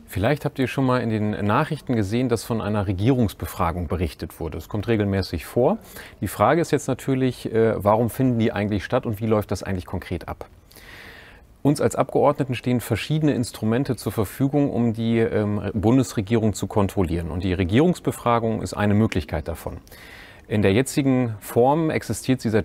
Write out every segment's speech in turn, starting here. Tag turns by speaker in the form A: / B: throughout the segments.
A: Vielleicht habt ihr schon mal in den Nachrichten gesehen, dass von einer Regierungsbefragung berichtet wurde. Es kommt regelmäßig vor. Die Frage ist jetzt natürlich, warum finden die eigentlich statt und wie läuft das eigentlich konkret ab? Uns als Abgeordneten stehen verschiedene Instrumente zur Verfügung, um die Bundesregierung zu kontrollieren. Und die Regierungsbefragung ist eine Möglichkeit davon. In der jetzigen Form existiert sie seit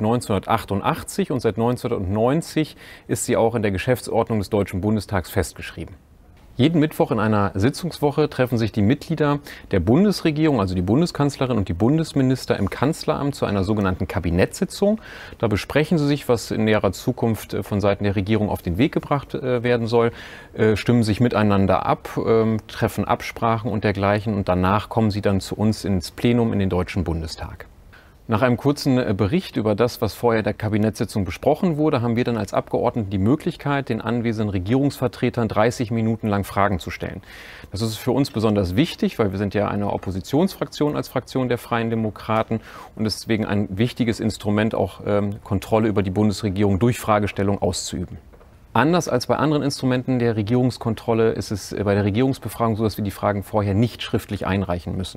A: 1988 und seit 1990 ist sie auch in der Geschäftsordnung des Deutschen Bundestags festgeschrieben. Jeden Mittwoch in einer Sitzungswoche treffen sich die Mitglieder der Bundesregierung, also die Bundeskanzlerin und die Bundesminister im Kanzleramt zu einer sogenannten Kabinettssitzung. Da besprechen sie sich, was in näherer Zukunft von Seiten der Regierung auf den Weg gebracht werden soll, stimmen sich miteinander ab, treffen Absprachen und dergleichen und danach kommen sie dann zu uns ins Plenum in den Deutschen Bundestag. Nach einem kurzen Bericht über das, was vorher in der Kabinettssitzung besprochen wurde, haben wir dann als Abgeordnete die Möglichkeit, den anwesenden Regierungsvertretern 30 Minuten lang Fragen zu stellen. Das ist für uns besonders wichtig, weil wir sind ja eine Oppositionsfraktion als Fraktion der Freien Demokraten und deswegen ein wichtiges Instrument, auch Kontrolle über die Bundesregierung durch Fragestellung auszuüben. Anders als bei anderen Instrumenten der Regierungskontrolle ist es bei der Regierungsbefragung so, dass wir die Fragen vorher nicht schriftlich einreichen müssen.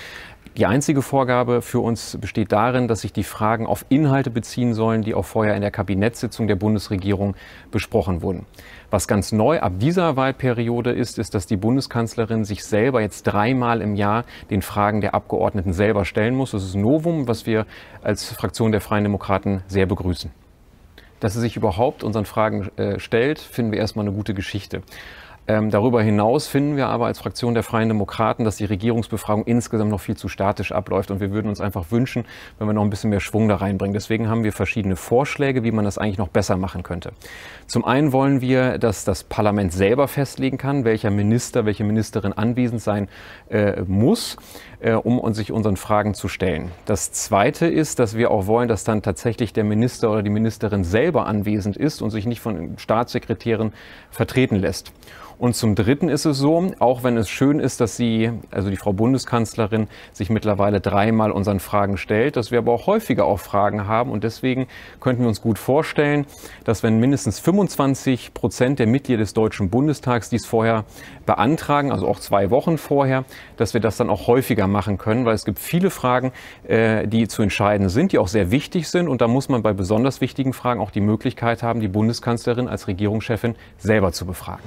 A: Die einzige Vorgabe für uns besteht darin, dass sich die Fragen auf Inhalte beziehen sollen, die auch vorher in der Kabinettssitzung der Bundesregierung besprochen wurden. Was ganz neu ab dieser Wahlperiode ist, dass die Bundeskanzlerin sich selber jetzt 3-mal im Jahr den Fragen der Abgeordneten selber stellen muss. Das ist ein Novum, was wir als Fraktion der Freien Demokraten sehr begrüßen. Dass sie sich überhaupt unseren Fragen stellt, finden wir erstmal eine gute Geschichte. Darüber hinaus finden wir aber als Fraktion der Freien Demokraten, dass die Regierungsbefragung insgesamt noch viel zu statisch abläuft und wir würden uns einfach wünschen, wenn wir noch ein bisschen mehr Schwung da reinbringen. Deswegen haben wir verschiedene Vorschläge, wie man das eigentlich noch besser machen könnte. Zum einen wollen wir, dass das Parlament selber festlegen kann, welcher Minister, welche Ministerin anwesend sein muss, um sich unseren Fragen zu stellen. Das Zweite ist, dass wir auch wollen, dass dann tatsächlich der Minister oder die Ministerin selber anwesend ist und sich nicht von Staatssekretären vertreten lässt. Und zum Dritten ist es so, auch wenn es schön ist, dass die Frau Bundeskanzlerin, sich mittlerweile 3-mal unseren Fragen stellt, dass wir aber auch häufiger auch Fragen haben. Und deswegen könnten wir uns gut vorstellen, dass wenn mindestens 25% der Mitglieder des Deutschen Bundestags dies vorher beantragen, also auch 2 Wochen vorher, dass wir das dann auch häufiger machen können, weil es gibt viele Fragen, die zu entscheiden sind, die auch sehr wichtig sind. Und da muss man bei besonders wichtigen Fragen auch die Möglichkeit haben, die Bundeskanzlerin als Regierungschefin selber zu befragen.